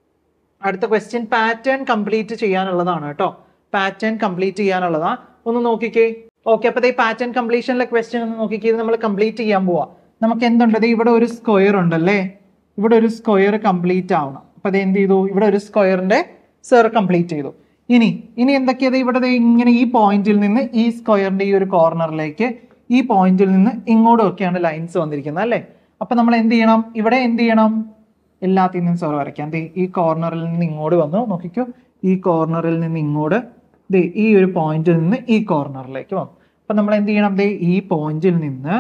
[SPEAKER 1] അടുത്ത ക്വസ്റ്റ്യൻ പാറ്റേൺ കംപ്ലീറ്റ് ചെയ്യാനുള്ളതാണ് കേട്ടോ. പാറ്റേൺ കംപ്ലീറ്റ് ചെയ്യാനുള്ളതാ, ഒന്ന് നോക്കിക്കേ. ഓക്കെ, അപ്പൊ ഈ പാറ്റേൺ കംപ്ലീഷനിലെ ക്വസ്റ്റ്യൻ ഒന്ന് നോക്കിക്കേ. ഇത് നമ്മൾ കംപ്ലീറ്റ് ചെയ്യാൻ പോവാ. നമുക്ക് എന്തുണ്ട്? ഇവിടെ ഒരു സ്ക്വയർ ഉണ്ടല്ലേ, ഇവിടെ ഒരു സ്ക്വയർ കംപ്ലീറ്റ് ആവണം. അപ്പൊ അത് എന്ത് ചെയ്തു? ഇവിടെ ഒരു സ്ക്വയറിന്റെ സർ കംപ്ലീറ്റ് ചെയ്തു. ഇനി ഇനി എന്തൊക്കെയത്? ഇവിടെ ഇങ്ങനെ ഈ പോയിന്റിൽ നിന്ന് ഈ സ്ക്വയറിന്റെ ഈ ഒരു കോർണറിലേക്ക്, ഈ പോയിന്റിൽ നിന്ന് ഇങ്ങോട്ടും ഒക്കെയാണ് ലൈൻസ് വന്നിരിക്കുന്നത് അല്ലേ. അപ്പൊ നമ്മൾ എന്ത് ചെയ്യണം? ഇവിടെ എന്ത് ചെയ്യണം? എല്ലാത്തിൽ നിന്നും സോർ വരയ്ക്കാം. ദേ ഈ കോർണറിൽ നിന്ന് ഇങ്ങോട്ട് വന്നു, നോക്കിക്കോ, ഈ കോർണറിൽ നിന്ന് ഇങ്ങോട്ട്, ദേ ഈ ഒരു പോയിന്റിൽ നിന്ന് ഈ കോർണറിലേക്ക് വന്നു. അപ്പൊ നമ്മൾ എന്ത് ചെയ്യണം? ദേ ഈ പോയിന്റിൽ നിന്ന്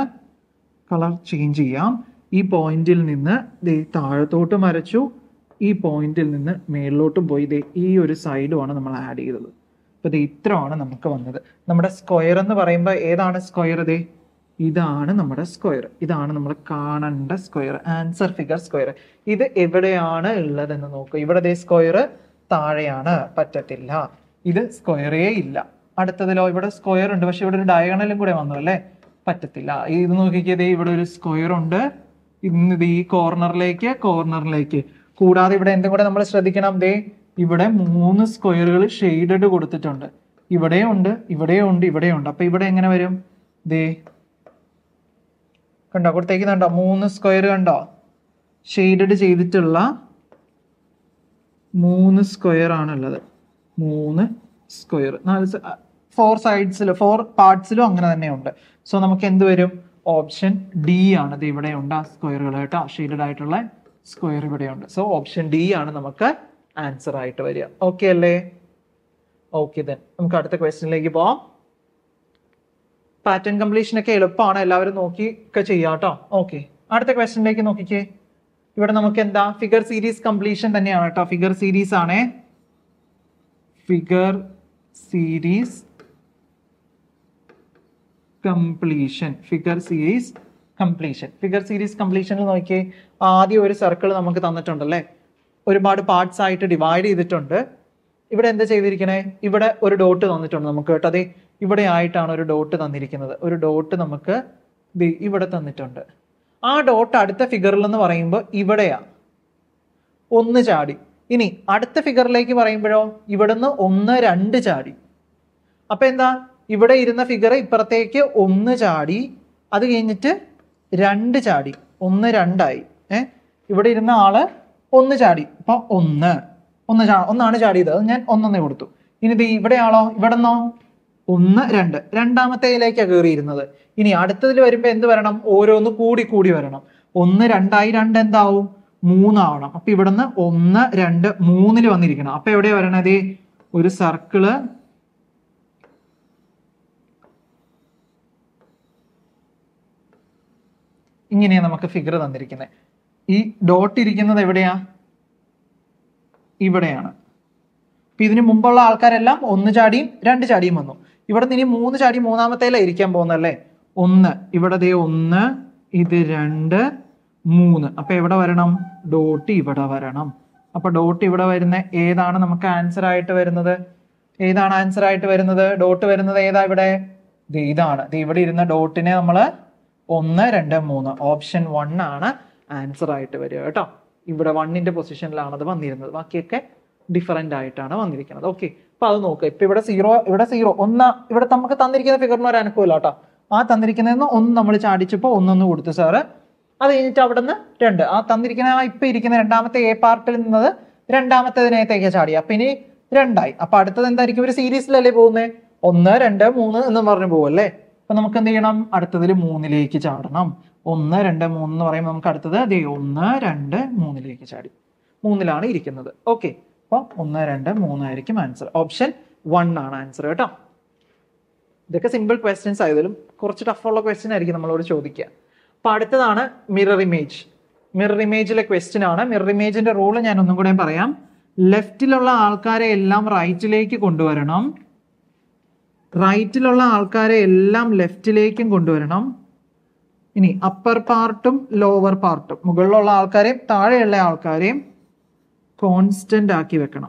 [SPEAKER 1] കളർ ചേഞ്ച് ചെയ്യാം. ഈ പോയിന്റിൽ നിന്ന് ദേ താഴത്തോട്ട് വരച്ചു, ഈ പോയിന്റിൽ നിന്ന് മേളിലോട്ടും പോയി ദേ ഈ ഒരു സൈഡുമാണ് നമ്മൾ ആഡ് ചെയ്തത്. അപ്പൊ ഇത് ഇത്രയാണ് നമുക്ക് വന്നത്. നമ്മുടെ സ്ക്വയർ എന്ന് പറയുമ്പോൾ ഏതാണ് സ്ക്വയർ? ദേ ഇതാണ് നമ്മുടെ സ്ക്വയർ, ഇതാണ് നമ്മൾ കാണേണ്ട സ്ക്വയർ, ആൻസർ ഫിഗർ സ്ക്വയർ. ഇത് എവിടെയാണ് ഉള്ളതെന്ന് നോക്കുക. ഇവിടെ ദേ സ്ക്വയർ താഴെയാണ്, പറ്റത്തില്ല, ഇത് സ്ക്വയറേ ഇല്ല. അടുത്തതിലോ ഇവിടെ സ്ക്വയർ ഉണ്ട്, പക്ഷെ ഇവിടെ ഒരു ഡയഗണലും കൂടെ വന്നു അല്ലേ, പറ്റത്തില്ല. ഇത് നോക്കിക്കേ, ഇവിടെ ഒരു സ്ക്വയർ ഉണ്ട്, ഇന്ന് ഈ കോർണറിലേക്ക് കോർണറിലേക്ക്. കൂടാതെ ഇവിടെ എന്തും കൂടെ നമ്മൾ ശ്രദ്ധിക്കണം, ദേ ഇവിടെ മൂന്ന് സ്ക്വയറുകൾ ഷെയ്ഡഡ് കൊടുത്തിട്ടുണ്ട്. ഇവിടെയും ഉണ്ട്, ഇവിടെയും ഉണ്ട്, ഇവിടെയും ഉണ്ട്. അപ്പൊ ഇവിടെ എങ്ങനെ വരും? ദേ കണ്ടോ, കൊടുത്തേക്കുന്നുണ്ടോ? മൂന്ന് സ്ക്വയർ കണ്ടോ, ഷെയ്ഡഡ് ചെയ്തിട്ടുള്ള മൂന്ന് സ്ക്വയർ ആണുള്ളത്. മൂന്ന് സ്ക്വയർ, നാല് ഫോർ സൈഡ്സിലും ഫോർ പാർട്സിലും അങ്ങനെ തന്നെ ഉണ്ട്. സോ നമുക്ക് എന്ത് വരും? ഓപ്ഷൻ ഡി ആണ്. ഇത് ഇവിടെ ഉണ്ട് ആ സ്ക്വയറുകൾ കേട്ടോ, ഷെയ്ഡഡ് ആയിട്ടുള്ള സ്ക്വയർ ഇവിടെയുണ്ട്. സോ ഓപ്ഷൻ ഡി ആണ് നമുക്ക് ആൻസർ ആയിട്ട് വരിക. ഓക്കെ അല്ലേ? ഓക്കെ, ദെൻ നമുക്ക് അടുത്ത ക്വസ്റ്റ്യനിലേക്ക് പോവാം. പാറ്റേൺ കംപ്ലീഷൻ ഒക്കെ എളുപ്പമാണ്, എല്ലാവരും നോക്കി ഒക്കെ ചെയ്യാം കേട്ടോ. ഓക്കെ, അടുത്ത ക്വസ്റ്റ്യനിലേക്ക് നോക്കിക്കേ. ഇവിടെ നമുക്ക് എന്താ? ഫിഗർ സീരീസ് കംപ്ലീഷൻ തന്നെയാണ് കേട്ടോ. ഫിഗർ സീരീസ് ആണേ, figure series completion. Figure series completion figure series കംപ്ലീഷനിൽ നോക്കിയേ, ആദ്യം ഒരു സർക്കിൾ നമുക്ക് തന്നിട്ടുണ്ടല്ലേ, ഒരുപാട് പാർട്സ് ആയിട്ട് ഡിവൈഡ് ചെയ്തിട്ടുണ്ട്. ഇവിടെ എന്താ ചെയ്തിരിക്കണേ? ഇവിടെ ഒരു ഡോട്ട് തന്നിട്ടുണ്ട് നമുക്ക് കേട്ടോ. അതെ, ഇവിടെ ആയിട്ടാണ് ഒരു ഡോട്ട് തന്നിരിക്കുന്നത്. ഒരു ഡോട്ട് നമുക്ക് ഇവിടെ തന്നിട്ടുണ്ട്. ആ ഡോട്ട് അടുത്ത ഫിഗറിൽ എന്ന് പറയുമ്പോൾ ഇവിടെയാ ഒന്ന് ചാടി. ഇനി അടുത്ത ഫിഗറിലേക്ക് പറയുമ്പോഴോ ഇവിടുന്ന് ഒന്ന് രണ്ട് ചാടി. അപ്പൊ എന്താ? ഇവിടെ ഇരുന്ന ഫിഗർ ഇപ്പുറത്തേക്ക് ഒന്ന് ചാടി, അത് കഴിഞ്ഞിട്ട് രണ്ട് ചാടി, ഒന്ന് രണ്ടായി. ഏഹ് ഇവിടെ ഇരുന്ന ആള് ഒന്ന് ചാടി, അപ്പൊ ഒന്ന് ഒന്ന് ചാ ഒന്നാണ് ചാടിയത്, അത് ഞാൻ ഒന്നൊന്നേ കൊടുത്തു. ഇനി ഇത് ഇവിടെ ആളോ, ഇവിടെ നിന്നോ ഒന്ന് രണ്ട്, രണ്ടാമത്തേതിലേക്കാണ് കയറിയിരുന്നത്. ഇനി അടുത്തതിൽ വരുമ്പോ എന്ത് വരണം? ഓരോന്ന് കൂടി കൂടി വരണം. ഒന്ന് രണ്ടായി, രണ്ട് എന്താവും? മൂന്നാവണം. അപ്പൊ ഇവിടുന്ന് ഒന്ന് രണ്ട് മൂന്നില് വന്നിരിക്കണം. അപ്പൊ എവിടെയാ വരണത്? ഒരു സർക്കിള് ഇങ്ങനെയാ നമുക്ക് ഫിഗർ തന്നിരിക്കുന്നത്. ഈ ഡോട്ട് ഇരിക്കുന്നത് എവിടെയാ? ഇവിടെയാണ്. അപ്പൊ ഇതിന് മുമ്പുള്ള ആൾക്കാരെല്ലാം ഒന്ന് ചാടിയും രണ്ട് ചാടിയും വന്നു. ഇവിടെ നിന്ന് ഇനി മൂന്ന് ചാടി മൂന്നാമത്തേലാ ഇരിക്കാൻ പോകുന്നല്ലേ. ഒന്ന് ഇവിടെ ദേ ഒന്ന്, ഇത് രണ്ട്, മൂന്ന്. അപ്പൊ എവിടെ വരണം? ഡോട്ട് ഇവിടെ വരണം. അപ്പൊ ഡോട്ട് ഇവിടെ വരുന്ന ഏതാണ് നമുക്ക് ആൻസർ ആയിട്ട് വരുന്നത്? ഏതാണ് ആൻസർ ആയിട്ട് വരുന്നത്? ഡോട്ട് വരുന്നത് ഏതാ ഇവിടെ? ഇതാണ്. ഇവിടെ ഇരുന്ന ഡോട്ടിനെ നമ്മൾ ഒന്ന്, രണ്ട്, മൂന്ന്, ഓപ്ഷൻ വൺ ആണ് ആൻസർ ആയിട്ട് വരിക കേട്ടോ. ഇവിടെ വണ്ണിന്റെ പൊസിഷനിലാണ് അത് വന്നിരുന്നത്. ബാക്കിയൊക്കെ ഡിഫറെന്റ് ആയിട്ടാണ് വന്നിരിക്കുന്നത്. ഓക്കെ, അപ്പൊ അത് നോക്കുക. ഇപ്പൊ ഇവിടെ സീറോ, ഇവിടെ സീറോ, ഒന്ന്. ഇവിടെ നമുക്ക് തന്നിരിക്കുന്ന ഫിഗറിന് ഒരു അനുഭവമില്ല കേട്ടോ. ആ തന്നിരിക്കുന്നതെന്ന് ഒന്ന് നമ്മൾ ചാടിച്ചപ്പോൾ ഒന്നൊന്ന് കൊടുത്തു സാറ്. അത് കഴിഞ്ഞിട്ട് അവിടെ നിന്ന് രണ്ട്, ആ തന്നിരിക്കുന്ന ആ ഇപ്പൊ ഇരിക്കുന്ന രണ്ടാമത്തെ എ പാർട്ടിൽ നിന്നത് രണ്ടാമത്തേതിനകത്തേക്ക് ചാടി. അപ്പൊ ഇനി രണ്ടായി. അപ്പൊ അടുത്തത് എന്തായിരിക്കും? ഒരു സീരീസിലല്ലേ പോകുന്നത്? ഒന്ന്, രണ്ട്, മൂന്ന് എന്ന് പറഞ്ഞു പോകും അല്ലേ? അപ്പൊ നമുക്ക് എന്ത് ചെയ്യണം? അടുത്തതിൽ മൂന്നിലേക്ക് ചാടണം. ഒന്ന്, രണ്ട്, മൂന്ന് എന്ന് പറയുമ്പോൾ നമുക്ക് അടുത്തത് അതെ ഒന്ന്, രണ്ട്, മൂന്നിലേക്ക് ചാടി. മൂന്നിലാണ് ഇരിക്കുന്നത്. ഓക്കെ, അപ്പൊ ഒന്ന്, രണ്ട്, മൂന്നായിരിക്കും ആൻസർ. ഓപ്ഷൻ വൺ ആണ് ആൻസർ കേട്ടോ. ഇതൊക്കെ സിമ്പിൾ ക്വസ്റ്റ്യൻസ് ആയതിലും കുറച്ച് ടഫുള്ള ക്വസ്റ്റ്യൻ ആയിരിക്കും നമ്മളോട് ചോദിക്കുക. അപ്പൊ അടുത്തതാണ് മിറർ ഇമേജ്. മിറർ ഇമേജിലെ ക്വസ്റ്റ്യൻ ആണ്. മിറർ ഇമേജിന്റെ റൂള് ഞാൻ ഒന്നും കൂടെ പറയാം. ലെഫ്റ്റിലുള്ള ആൾക്കാരെ എല്ലാം റൈറ്റിലേക്ക് കൊണ്ടുവരണം, റൈറ്റിലുള്ള ആൾക്കാരെ എല്ലാം ലെഫ്റ്റിലേക്കും കൊണ്ടുവരണം. ഇനി അപ്പർ പാർട്ടും ലോവർ പാർട്ടും, മുകളിലുള്ള ആൾക്കാരെയും താഴെയുള്ള ആൾക്കാരെയും കോൺസ്റ്റന്റ് ആക്കി വെക്കണം.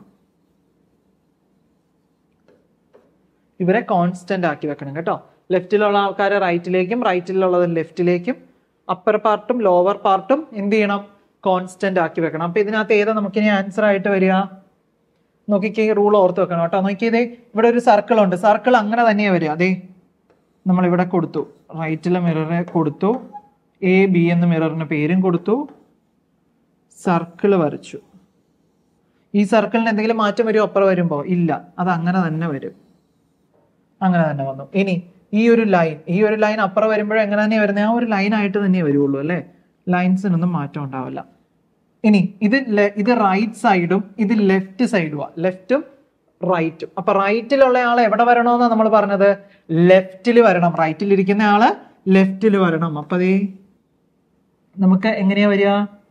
[SPEAKER 1] ഇവരെ കോൺസ്റ്റന്റ് ആക്കി വെക്കണം കേട്ടോ. ലെഫ്റ്റിലുള്ള ആൾക്കാരെ റൈറ്റിലേക്കും റൈറ്റിലുള്ളത് ലെഫ്റ്റിലേക്കും, അപ്പർ പാർട്ടും ലോവർ പാർട്ടും എന്ത് ചെയ്യണം? കോൺസ്റ്റന്റ് ആക്കി വെക്കണം. അപ്പൊ ഇതിനകത്ത് ഏതാ നമുക്കിനി ആൻസർ ആയിട്ട് വരിക? നോക്കിക്കേ, റൂൾ ഓർത്ത് വെക്കണം കേട്ടോ. നോക്കിയതേ, ഇവിടെ ഒരു സർക്കിൾ ഉണ്ട്. സർക്കിൾ അങ്ങനെ തന്നെയാ വരിക. അതെ, നമ്മൾ ഇവിടെ കൊടുത്തു, റൈറ്റിലെ മിററിനെ കൊടുത്തു, എ ബി എന്ന മിററിന് പേരും കൊടുത്തു, സർക്കിൾ വരച്ചു. ഈ സർക്കിളിന് എന്തെങ്കിലും മാറ്റം വരുമോ അപ്പുറം വരുമ്പോ? ഇല്ല, അത് അങ്ങനെ തന്നെ വരും. അങ്ങനെ തന്നെ വന്നു. ഇനി ഈ ഒരു ലൈൻ, ഈ ഒരു ലൈൻ അപ്പുറം വരുമ്പോഴും എങ്ങനെ തന്നെയാ വരുന്നത്? ആ ഒരു ലൈൻ ആയിട്ട് തന്നെ വരുള്ളൂ അല്ലെ? ലൈൻസിനൊന്നും മാറ്റം ഉണ്ടാവില്ല. ഇനി ഇത് ഇത് റൈറ്റ് സൈഡും ഇത് ലെഫ്റ്റ് സൈഡുമാ, ലെഫ്റ്റും റൈറ്റും. അപ്പൊ റൈറ്റിലുള്ള ആള് എവിടെ വരണമെന്നാണ് നമ്മൾ പറഞ്ഞത്? ലെഫ്റ്റിൽ വരണം. റൈറ്റിൽ ഇരിക്കുന്ന ആള് ലെഫ്റ്റിൽ വരണം. അപ്പൊ അതേ നമുക്ക് എങ്ങനെയാ വരിക?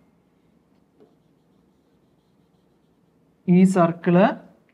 [SPEAKER 1] ഈ സർക്കിള്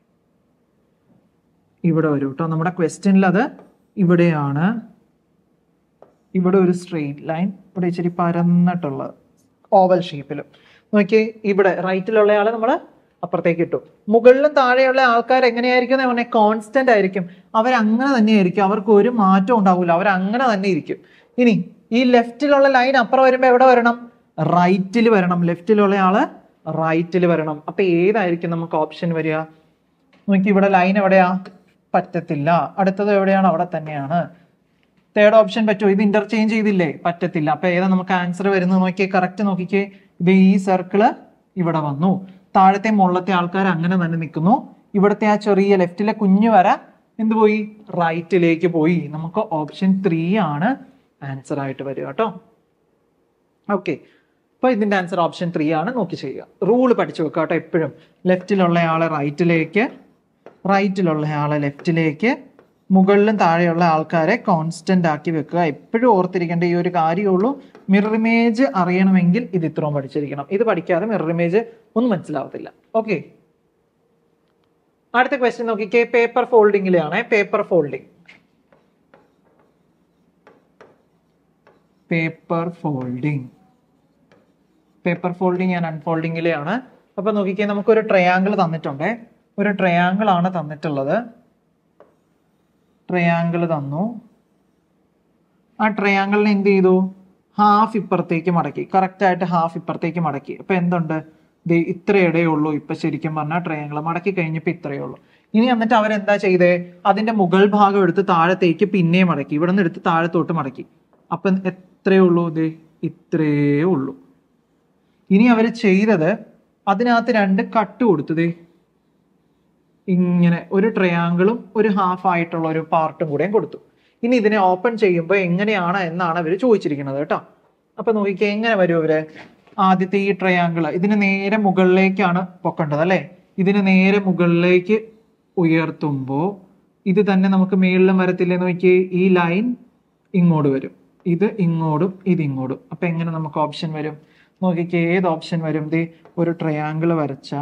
[SPEAKER 1] ഇവിടെ വരും കേട്ടോ. നമ്മുടെ ക്വസ്റ്റ്യനിൽ അത് ഇവിടെയാണ്. ഇവിടെ ഒരു സ്ട്രെയിറ്റ് ലൈൻ, ഇവിടെ ഇച്ചിരി പരന്നിട്ടുള്ള ഓവൽ ഷേപ്പിൽ. നോക്കിയേ, ഇവിടെ റൈറ്റിലുള്ള ആളെ നമ്മൾ അപ്പുറത്തേക്ക് ഇട്ടു. മുകളിലും താഴെയുള്ള ആൾക്കാർ എങ്ങനെയായിരിക്കും? പറഞ്ഞാൽ കോൺസ്റ്റന്റ് ആയിരിക്കും. അവരങ്ങനെ തന്നെ ആയിരിക്കും, അവർക്ക് ഒരു മാറ്റം ഉണ്ടാവില്ല, അവരങ്ങനെ തന്നെ ഇരിക്കും. ഇനി ഈ ലെഫ്റ്റിലുള്ള ലൈൻ അപ്പുറം വരുമ്പോൾ എവിടെ വരണം? റൈറ്റിൽ വരണം. ലെഫ്റ്റിലുള്ള ആള് റൈറ്റിൽ വരണം. അപ്പൊ ഏതായിരിക്കും നമുക്ക് ഓപ്ഷൻ വരിക? നോക്കി, ഇവിടെ ലൈൻ എവിടെയാ? പറ്റത്തില്ല. അടുത്തത് എവിടെയാണ്? അവിടെ തന്നെയാണ്. തേർഡ് ഓപ്ഷൻ പറ്റുമോ? ഇത് ഇന്റർചേഞ്ച് ചെയ്തില്ലേ? പറ്റത്തില്ല. അപ്പൊ ഏതാ നമുക്ക് ആൻസർ വരുന്നത്? നോക്കിയേ, കറക്റ്റ് നോക്കിക്കേ. ഇത് ഈ സർക്കിള് ഇവിടെ വന്നു, താഴത്തെ മുകളിലത്തെ ആൾക്കാർ അങ്ങനെ തന്നെ നിൽക്കുന്നു. ഇവിടുത്തെ ആ ചെറിയ ലെഫ്റ്റിലെ കുഞ്ഞു വര എന്ത് പോയി? റൈറ്റിലേക്ക് പോയി. നമുക്ക് ഓപ്ഷൻ ത്രീ ആണ് ആൻസർ ആയിട്ട് വരിക കേട്ടോ. ഓക്കെ, അപ്പൊ ഇതിന്റെ ആൻസർ ഓപ്ഷൻ ത്രീ ആണ്. നോക്കി ചെയ്യുക. റൂള് പഠിച്ചു വെക്കുക കേട്ടോ. എപ്പോഴും ലെഫ്റ്റിലുള്ള ആളെ റൈറ്റിലേക്ക്, റൈറ്റിലുള്ള ആളെ ലെഫ്റ്റിലേക്ക്, മുകളിലും താഴെയുള്ള ആൾക്കാരെ കോൺസ്റ്റന്റ് ആക്കി വെക്കുക. എപ്പോഴും ഓർത്തിരിക്കേണ്ട ഈ ഒരു കാര്യമുള്ളൂ. മിറർ ഇമേജ് അറിയണമെങ്കിൽ ഇത് ഇത്രയും പഠിച്ചിരിക്കണം. ഇത് പഠിക്കാതെ മിറർ ഇമേജ് ഒന്നും മനസ്സിലാവത്തില്ല. ഓക്കെ, അടുത്ത ക്വസ്റ്റ്യൻ നോക്കിക്കേ. പേപ്പർ ഫോൾഡിങ്ങിലാണ്. Paper folding paper folding paper folding ഞാൻ അൺഫോൾഡിങ്ങിലെയാണ്. അപ്പൊ നോക്കിക്കേ, നമുക്കൊരു ട്രയാങ്കിൾ തന്നിട്ടുണ്ട്. ഒരു ട്രയാങ്കിൾ ആണ് തന്നിട്ടുള്ളത്. ട്രയാങ്കിൾ തന്നു. ആ ട്രയാങ്കിളിനെ എന്ത് ചെയ്തു? ഹാഫ് ഇപ്പുറത്തേക്ക് മടക്കി. കറക്റ്റ് ആയിട്ട് ഹാഫ് ഇപ്പുറത്തേക്ക് മടക്കി. അപ്പൊ എന്തുണ്ട്? ഇത്രയിടേ ഉള്ളൂ. ഇപ്പൊ ശരിക്കും പറഞ്ഞാൽ ട്രയാങ്കിൾ മടക്കി കഴിഞ്ഞപ്പോ ഇത്രയേ ഉള്ളൂ. ഇനി എന്നിട്ട് അവരെന്താ ചെയ്തേ? അതിന്റെ മുകൾ ഭാഗം എടുത്ത് താഴത്തേക്ക് പിന്നെയും മടക്കി. ഇവിടെ നിന്ന് എടുത്ത് താഴത്തോട്ട് മടക്കി. അപ്പൊ എത്രയേ ഉള്ളൂ? ഇത് ഇത്രയേ ഉള്ളൂ. ഇനി അവർ ചെയ്തത്, അതിനകത്ത് രണ്ട് കട്ട് കൊടുത്തതേ ഇങ്ങനെ ഒരു ട്രയാങ്കിളും ഒരു ഹാഫ് ആയിട്ടുള്ള ഒരു പാർട്ടും കൂടെയും കൊടുത്തു. ഇനി ഇതിനെ ഓപ്പൺ ചെയ്യുമ്പോൾ എങ്ങനെയാണ് എന്നാണ് അവർ ചോദിച്ചിരിക്കുന്നത് കേട്ടോ. അപ്പൊ നോക്കിക്കേ, എങ്ങനെ വരും അവര്? ആദ്യത്തെ ഈ ട്രയാങ്കിൾ ഇതിന് നേരെ മുകളിലേക്കാണ് പൊക്കേണ്ടത് അല്ലെ? ഇതിന് നേരെ മുകളിലേക്ക് ഉയർത്തുമ്പോൾ ഇത് തന്നെ നമുക്ക് മേളിലും വരത്തില്ലേ? നോക്കിയേ, ഈ ലൈൻ ഇങ്ങോട്ട് വരും, ഇത് ഇങ്ങോട്ടും ഇത് ഇങ്ങോട്ടും. അപ്പൊ എങ്ങനെ നമുക്ക് ഓപ്ഷൻ വരും? നോക്കിക്കേ, ഏത് ഓപ്ഷൻ വരും? ദേ ഒരു ട്രയാങ്കിൾ വരച്ച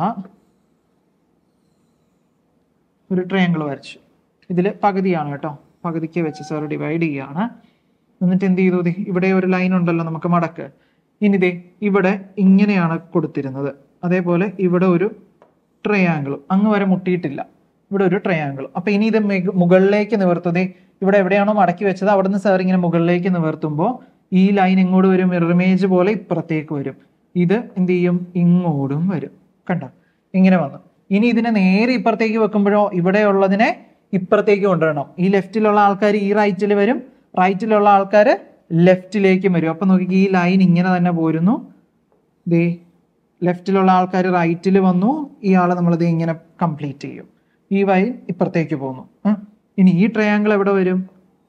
[SPEAKER 1] ഒരു ട്രയാങ്കിൾ വരച്ചു. ഇതിൽ പകുതിയാണ് കേട്ടോ, പകുതിക്ക് വെച്ച് സാർ ഡിവൈഡ് ചെയ്യാണ്. എന്നിട്ട് എന്ത് ചെയ്തു? ദേ ഇവിടെ ഒരു ലൈൻ ഉണ്ടല്ലോ നമുക്ക് മടക്ക്. ഇനി ദേ ഇവിടെ ഇങ്ങനെയാണ് കൊടുത്തിരുന്നത്. അതേപോലെ ഇവിടെ ഒരു ട്രയാങ്കിളും അങ്ങ് വരെ മുട്ടിയിട്ടില്ല, ഇവിടെ ഒരു ട്രയാങ്കിളും. അപ്പൊ ഇനി ഇത് മുകളിലേക്ക് നിവർത്തതേ, ഇവിടെ എവിടെയാണോ മടക്കി വെച്ചത് അവിടുന്ന് സാർ ഇങ്ങനെ മുകളിലേക്ക് നിവർത്തുമ്പോൾ ഈ ലൈൻ ഇങ്ങോട്ട് വരും, മിറർ ഇമേജ് പോലെ ഇപ്പുറത്തേക്ക് വരും. ഇത് എന്ത് ചെയ്യും? ഇങ്ങോട്ടും വരും. കണ്ട, ഇങ്ങനെ വന്നു. ഇനി ഇതിനെ നേരെ ഇപ്പുറത്തേക്ക് വെക്കുമ്പോഴോ ഇവിടെ ഉള്ളതിനെ ഇപ്പുറത്തേക്ക് കൊണ്ടുവരണം. ഈ ലെഫ്റ്റിലുള്ള ആൾക്കാർ ഈ റൈറ്റിൽ വരും, റൈറ്റിലുള്ള ആൾക്കാർ ലെഫ്റ്റിലേക്കും വരും. അപ്പൊ നോക്കി ഈ ലൈൻ ഇങ്ങനെ തന്നെ പോരുന്നു. ദേ ലെഫ്റ്റിലുള്ള ആൾക്കാർ റൈറ്റിൽ വന്നു, ഇയാളെ നമ്മളിത് ഇങ്ങനെ കംപ്ലീറ്റ് ചെയ്യും. ഈ വൈ ഇപ്പുറത്തേക്ക് പോകുന്നു. ഇനി ഈ ട്രയാങ്കിൾ എവിടെ വരും?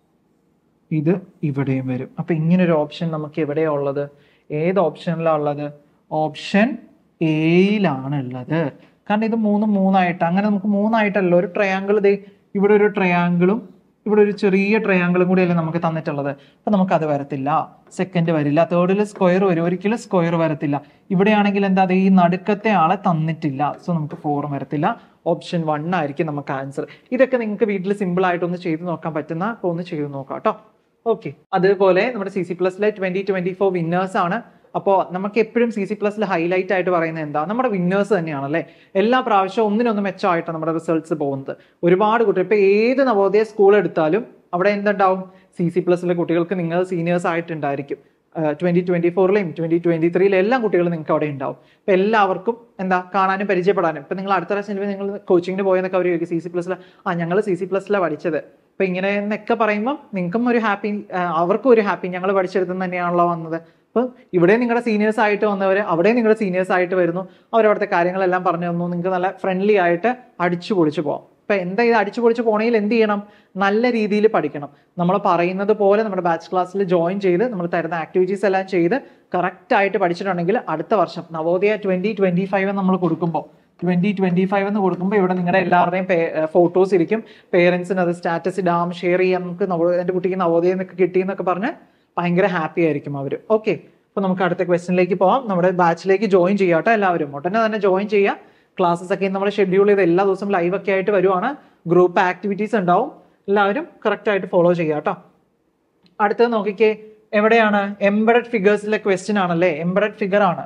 [SPEAKER 1] ഇത് ഇവിടെയും വരും. അപ്പൊ ഇങ്ങനെ ഒരു ഓപ്ഷൻ നമുക്ക് എവിടെയാ ഉള്ളത്? ഏത് ഓപ്ഷനിലാണ് ഉള്ളത്? ഓപ്ഷൻ എയിലാണ് ഉള്ളത്. കാരണം ഇത് മൂന്ന് മൂന്നായിട്ട്, അങ്ങനെ നമുക്ക് മൂന്നായിട്ടല്ല, ഒരു ട്രയാങ്കിൾ ദേ ഇവിടെ ഒരു ട്രയാങ്കിളും ഇവിടെ ഒരു ചെറിയ ട്രയാങ്കിളും കൂടിയല്ലേ നമുക്ക് തന്നിട്ടുള്ളത്. അപ്പൊ നമുക്ക് അത് വരത്തില്ല. സെക്കൻഡ് വരില്ല. തേർഡിൽ സ്ക്വയർ വരും, ഒരിക്കലും സ്ക്വയർ വരത്തില്ല. ഇവിടെയാണെങ്കിൽ എന്താ, ഈ നടുക്കത്തെ ആളെ തന്നിട്ടില്ല, സോ നമുക്ക് ഫോറും വരത്തില്ല. ഓപ്ഷൻ വൺ ആയിരിക്കും നമുക്ക് ആൻസർ. ഇതൊക്കെ നിങ്ങൾക്ക് വീട്ടിൽ സിമ്പിൾ ആയിട്ടൊന്ന് ചെയ്ത് നോക്കാൻ പറ്റുന്ന, അപ്പോൾ ഒന്ന് ചെയ്ത് നോക്കാം കേട്ടോ. ഓക്കെ, അതുപോലെ നമ്മുടെ സി സി പ്ലസിലെ ട്വന്റി ട്വന്റി ഫോർ വിന്നേഴ്സ് ആണ്. അപ്പോൾ നമുക്ക് എപ്പോഴും സി സി പ്ലസിൽ ഹൈലൈറ്റ് ആയിട്ട് പറയുന്നത് എന്താ, നമ്മുടെ വിന്നേഴ്സ് തന്നെയാണല്ലേ. എല്ലാ പ്രാവശ്യവും ഒന്നിനൊന്ന് മെച്ചമായിട്ടാണ് നമ്മുടെ റിസൾട്ട്സ് പോകുന്നത്. ഒരുപാട് കുട്ടികൾ, ഇപ്പൊ ഏത് നവോദയ സ്കൂൾ എടുത്താലും അവിടെ എന്തുണ്ടാവും? സി സി പ്ലസിലെ കുട്ടികൾക്ക് നിങ്ങൾ സീനിയേഴ്സ് ആയിട്ടുണ്ടായിരിക്കും. ട്വന്റി ട്വന്റി ഫോറിലെയും ട്വന്റി ട്വന്റി ത്രീയിലും എല്ലാ കുട്ടികളും നിങ്ങൾക്ക് അവിടെ ഉണ്ടാവും. അപ്പൊ എല്ലാവർക്കും എന്താ കാണാനും പരിചയപ്പെടാനും. ഇപ്പൊ നിങ്ങൾ അടുത്ത പ്രാവശ്യം നിങ്ങൾ കോച്ചിങ്ങിന് പോയെന്നൊക്കെ അവർ ചോദിക്കും, സി സി പ്ലസിലെ ആ ഞങ്ങൾ സി സി പ്ലസിലാണ് പഠിച്ചത്. അപ്പൊ ഇങ്ങനെ എന്നൊക്കെ പറയുമ്പോൾ നിങ്ങൾക്കും ഒരു ഹാപ്പി, അവർക്കും ഒരു ഹാപ്പി, ഞങ്ങൾ പഠിച്ചെടുത്ത് തന്നെയാണല്ലോ വന്നത്. അപ്പൊ ഇവിടെ നിങ്ങളുടെ സീനിയേഴ്സ് ആയിട്ട് വന്നവര് അവിടെ നിങ്ങളുടെ സീനിയേഴ്സ് ആയിട്ട് വരുന്നു, അവരവിടുത്തെ കാര്യങ്ങളെല്ലാം പറഞ്ഞു തന്നു. നിങ്ങൾക്ക് നല്ല ഫ്രണ്ട്ലി ആയിട്ട് അടിച്ചു പൊളിച്ചു പോകാം. അപ്പൊ എന്താ ഇത് അടിച്ചു പൊളിച്ച് പോകണമെങ്കിൽ എന്ത് ചെയ്യണം? നല്ല രീതിയിൽ പഠിക്കണം. നമ്മൾ പറയുന്നത് പോലെ നമ്മുടെ ബാച്ച് ക്ലാസ്സിൽ ജോയിൻ ചെയ്ത് നമ്മൾ തരുന്ന ആക്ടിവിറ്റീസ് എല്ലാം ചെയ്ത് കറക്റ്റ് ആയിട്ട് പഠിച്ചിട്ടുണ്ടെങ്കിൽ അടുത്ത വർഷം നവോദയ ട്വന്റി ട്വന്റി ഫൈവ് നമ്മൾ കൊടുക്കുമ്പോൾ ട്വന്റി ട്വന്റി ഫൈവ് എന്ന് കൊടുക്കുമ്പോൾ ഇവിടെ നിങ്ങളുടെ എല്ലാവരുടെയും ഫോട്ടോസ് ഇരിക്കും. പേരൻസിന് അത് സ്റ്റാറ്റസ് ഇടാം, ഷെയർ ചെയ്യാം. നമുക്ക് എൻ്റെ കുട്ടിക്ക് നവോദയ എന്നൊക്കെ കിട്ടിയെന്നൊക്കെ പറഞ്ഞ് ഭയങ്കര ഹാപ്പി ആയിരിക്കും അവർ. ഓക്കെ, അപ്പൊ നമുക്ക് അടുത്ത ക്വസ്റ്റ്യനിലേക്ക് പോവാം. നമ്മുടെ ബാച്ചിലേക്ക് ജോയിൻ ചെയ്യാട്ടോ എല്ലാവരും. ഉടനെ തന്നെ ജോയിൻ ചെയ്യുക. ക്ലാസ്സസ് ഒക്കെ നമ്മൾ ഷെഡ്യൂൾ ചെയ്ത് എല്ലാ ദിവസവും ലൈവ് ഒക്കെ ആയിട്ട് വരുവാണ്. ഗ്രൂപ്പ് ആക്ടിവിറ്റീസ് ഉണ്ടാവും. എല്ലാവരും കറക്റ്റ് ആയിട്ട് ഫോളോ ചെയ്യുക കേട്ടോ. അടുത്തത് നോക്കിക്കേ, എവിടെയാണ്? എംബഡഡ് ഫിഗേഴ്സിലെ ക്വസ്റ്റ്യൻ ആണല്ലേ. എംബഡഡ് ഫിഗർ ആണ്.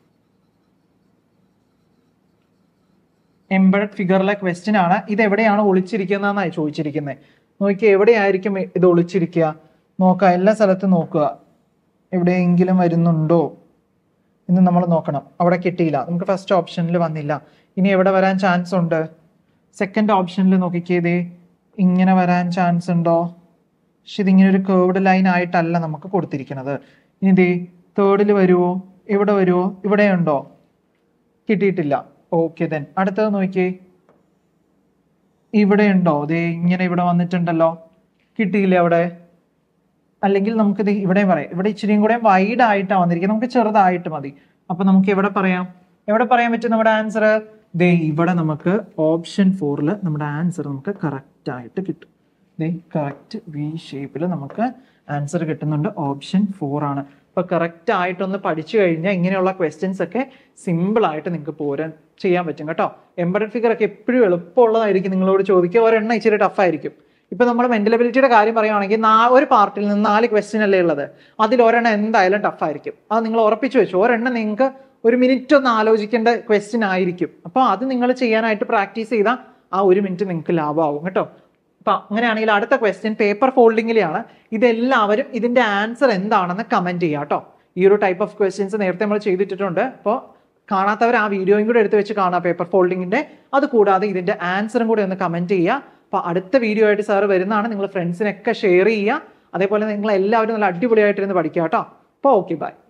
[SPEAKER 1] എംബഡഡ് ഫിഗറിലെ ക്വസ്റ്റ്യൻ ആണ്. ഇത് എവിടെയാണ് ഒളിച്ചിരിക്കുന്നതെന്നാണ് ചോദിച്ചിരിക്കുന്നത്. നോക്കിയേ, എവിടെയായിരിക്കും ഇത് ഒളിച്ചിരിക്കുക? നോക്കുക, എല്ലാ സ്ഥലത്തും നോക്കുക, എവിടെയെങ്കിലും വരുന്നുണ്ടോ എന്ന് നമ്മൾ നോക്കണം. അവിടെ കിട്ടിയില്ല, നമുക്ക് ഫസ്റ്റ് ഓപ്ഷനിൽ വന്നില്ല. ഇനി എവിടെ വരാൻ ചാൻസ് ഉണ്ട്? സെക്കൻഡ് ഓപ്ഷനിൽ നോക്കിക്കേതേ, ഇങ്ങനെ വരാൻ ചാൻസ് ഉണ്ടോ? പക്ഷെ ഇതിങ്ങനെ ഒരു കേർവ്ഡ് ലൈൻ ആയിട്ടല്ല നമുക്ക് കൊടുത്തിരിക്കുന്നത്. ഇനി ദേ തേർഡിൽ വരുമോ? ഇവിടെ വരുമോ? ഇവിടെ ഉണ്ടോ? കിട്ടിയിട്ടില്ല. ഓക്കെ, ദെൻ അടുത്തത് നോക്കിയേ, ഇവിടെ ഉണ്ടോ? ദേ ഇങ്ങനെ ഇവിടെ വന്നിട്ടുണ്ടല്ലോ, കിട്ടിയില്ലേ അവിടെ? അല്ലെങ്കിൽ നമുക്ക് ഇത് ഇവിടെയും പറയാം. ഇവിടെ ഇച്ചിരിയും കൂടെ വൈഡ് ആയിട്ടാണ് വന്നിരിക്കുന്നത്, നമുക്ക് ചെറുതായിട്ട് മതി. അപ്പൊ നമുക്ക് എവിടെ പറയാം? എവിടെ പറയാൻ പറ്റും നമ്മുടെ ആൻസർ? ദേ ഇവിടെ നമുക്ക് ഓപ്ഷൻ ഫോറിൽ നമ്മുടെ ആൻസർ നമുക്ക് കറക്റ്റ് ആയിട്ട് കിട്ടും. ദേ കറക്റ്റ് വി ഷേപ്പിൽ നമുക്ക് ആൻസർ കിട്ടുന്നുണ്ട്. ഓപ്ഷൻ ഫോർ ആണ്. അപ്പൊ കറക്റ്റ് ആയിട്ടൊന്ന് പഠിച്ചു കഴിഞ്ഞാൽ ഇങ്ങനെയുള്ള ക്വസ്റ്റ്യൻസ് ഒക്കെ സിമ്പിൾ ആയിട്ട് നിങ്ങൾക്ക് പോരാൻ ചെയ്യാൻ പറ്റും കേട്ടോ. എംബഡഡ് ഫിഗർ ഒക്കെ എപ്പോഴും എളുപ്പമുള്ളതായിരിക്കും. നിങ്ങളോട് ചോദിക്കുക, ഒരെണ്ണം ഇച്ചിരി ടഫ് ആയിരിക്കും. ഇപ്പൊ നമ്മൾ മെന്റൽ എബിലിറ്റിയുടെ കാര്യം പറയുകയാണെങ്കിൽ ഒരു പാർട്ടിൽ നിന്ന് നാല് ക്വസ്റ്റ്യൻ അല്ലേ ഉള്ളത്, അതിൽ ഒരെണ്ണം എന്തായാലും ടഫ് ആയിരിക്കും. അത് നിങ്ങൾ ഉറപ്പിച്ചു വെച്ചു. ഒരെണ്ണം നിങ്ങൾക്ക് ഒരു മിനിറ്റ് ഒന്ന് ആലോചിക്കേണ്ട ക്വസ്റ്റ്യൻ ആയിരിക്കും. അപ്പൊ അത് നിങ്ങൾ ചെയ്യാനായിട്ട് പ്രാക്ടീസ് ചെയ്താൽ ആ ഒരു മിനിറ്റ് നിങ്ങൾക്ക് ലാഭമാകും കേട്ടോ. അപ്പൊ അങ്ങനെയാണെങ്കിൽ അടുത്ത ക്വസ്റ്റ്യൻ പേപ്പർ ഫോൾഡിങ്ങിലെയാണ്. ഇതെല്ലാവരും ഇതിന്റെ ആൻസർ എന്താണെന്ന് കമന്റ് ചെയ്യുക കേട്ടോ. ഈ ഒരു ടൈപ്പ് ഓഫ് ക്വസ്റ്റ്യൻസ് നേരത്തെ നമ്മൾ ചെയ്തിട്ടുണ്ട്. അപ്പോൾ കാണാത്തവർ ആ വീഡിയോയും കൂടെ എടുത്ത് വെച്ച് കാണാം പേപ്പർ ഫോൾഡിങ്ങിന്റെ. അത് കൂടാതെ ഇതിന്റെ ആൻസറും കൂടെ ഒന്ന് കമന്റ് ചെയ്യുക. അപ്പൊ അടുത്ത വീഡിയോ ആയിട്ട് സാർ വരുന്നതാണ്. നിങ്ങൾ ഫ്രണ്ട്സിനൊക്കെ ഷെയർ ചെയ്യുക. അതേപോലെ നിങ്ങൾ എല്ലാവരും നല്ല അടിപൊളിയായിട്ടിരുന്ന് പഠിക്കുക കേട്ടോ. അപ്പോൾ ഓക്കെ, ബൈ.